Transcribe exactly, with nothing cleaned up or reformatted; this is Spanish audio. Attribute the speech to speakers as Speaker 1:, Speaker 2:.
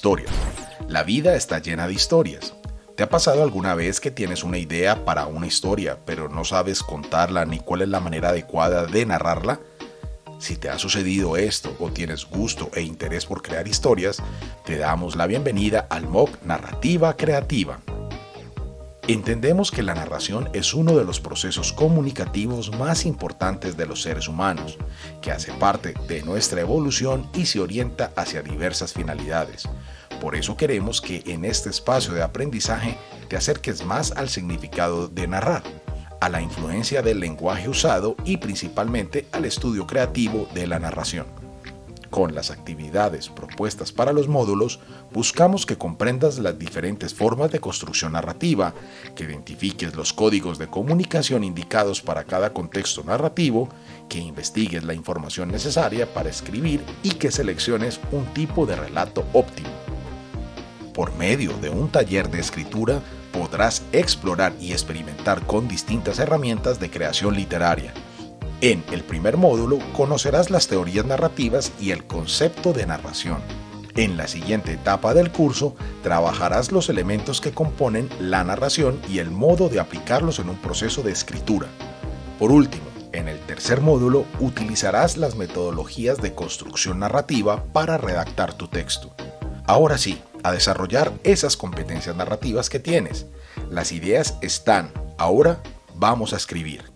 Speaker 1: historias. La vida está llena de historias. ¿Te ha pasado alguna vez que tienes una idea para una historia, pero no sabes contarla ni cuál es la manera adecuada de narrarla? Si te ha sucedido esto o tienes gusto e interés por crear historias, te damos la bienvenida al M O C Narrativa Creativa. Entendemos que la narración es uno de los procesos comunicativos más importantes de los seres humanos, que hace parte de nuestra evolución y se orienta hacia diversas finalidades. Por eso queremos que en este espacio de aprendizaje te acerques más al significado de narrar, a la influencia del lenguaje usado y principalmente al estudio creativo de la narración. Con las actividades propuestas para los módulos, buscamos que comprendas las diferentes formas de construcción narrativa, que identifiques los códigos de comunicación indicados para cada contexto narrativo, que investigues la información necesaria para escribir y que selecciones un tipo de relato óptimo. Por medio de un taller de escritura, podrás explorar y experimentar con distintas herramientas de creación literaria. En el primer módulo conocerás las teorías narrativas y el concepto de narración. En la siguiente etapa del curso trabajarás los elementos que componen la narración y el modo de aplicarlos en un proceso de escritura. Por último, en el tercer módulo utilizarás las metodologías de construcción narrativa para redactar tu texto. Ahora sí, a desarrollar esas competencias narrativas que tienes. Las ideas están, ahora vamos a escribir.